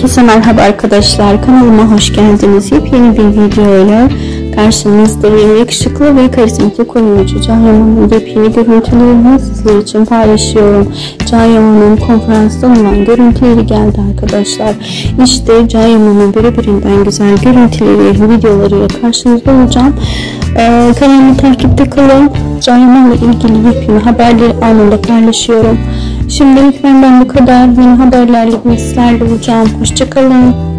Herkese merhaba arkadaşlar, kanalıma hoş geldiniz. Yepyeni bir videoyla karşınızdayım. Yakışıklı ve karizmatik oyuncu Can Yaman'ın yepyeni görüntülerini sizler için paylaşıyorum. Can Yaman'ın konferanstan olan görüntüleri geldi arkadaşlar. İşte Can Yaman'ın birbirinden güzel görüntüleri, videolarıyla karşınızda olacağım. Kanalımı takipte kalın. Can Yaman'la ilgili yepyeni haberleri anında paylaşıyorum. Şimdilik benden bu kadar. Yeni haberlerle sizlerle olacağım. Hoşça kalın.